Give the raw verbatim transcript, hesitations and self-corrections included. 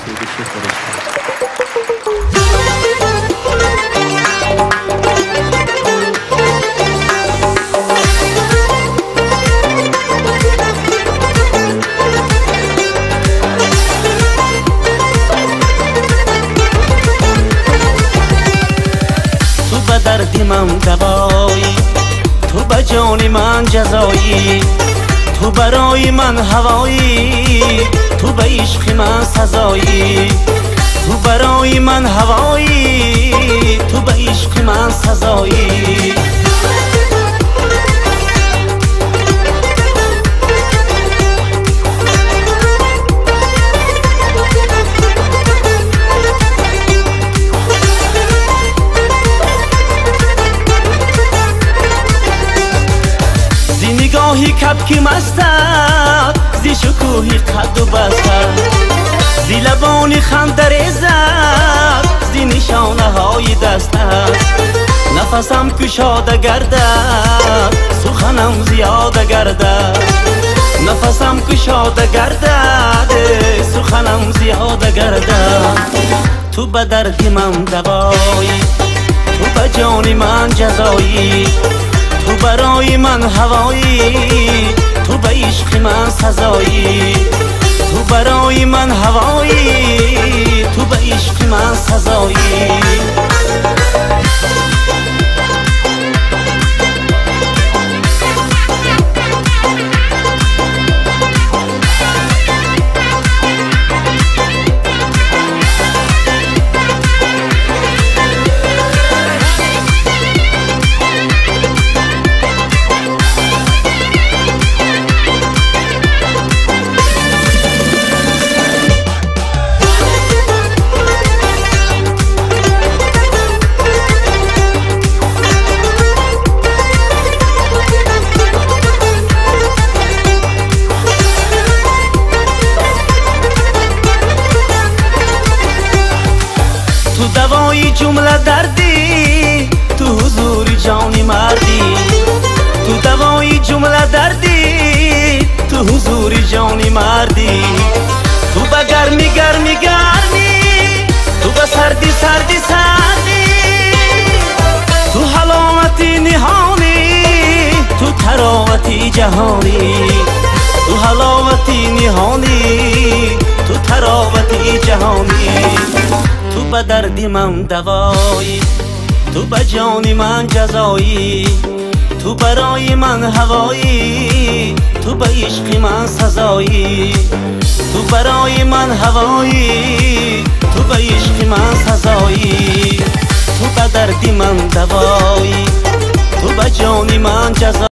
فرودشی فرشته. تو به دردی من دوایی، تو به جان من جزایی، تو برای من هوایی، تو به عشق من سزایی، تو برای من هوایی، تو به عشق من سزایی. نگاهی کبکی مستد، زی شکوهی قد و بستد، زی لبانی خنده ریزد، زی نشانه های دستد. نفسم کشاده گردد، سخنم زیاده گردد، نفسم کشاده گردد، سخنم زیاده گردد. تو به درد من دوایی، تو به جان من جزایی، تو برای من هوایی، تو به عشق من سزایی، تو برای من هوایی، تو به عشق من سزایی. تو دوای جمله دردی، تو حضور جانی مردی، تو دوای جمله دردی، تو حضور جانی مردی. تو به گرمی گرمی گرمی، تو به سردی سردی سردی، تو حلاوتی نهانی، تو تراوتی جهانی، تو حلاوتی نهانی، تو تراوتی جهانی. تو به دردی من دوایی، تو به جان من جزایی، تو برای من هوایی، تو به عشق من سزایی، تو برای من هوایی، تو به عشق من سزایی. تو به دردی من دوایی، تو به جان من جزایی.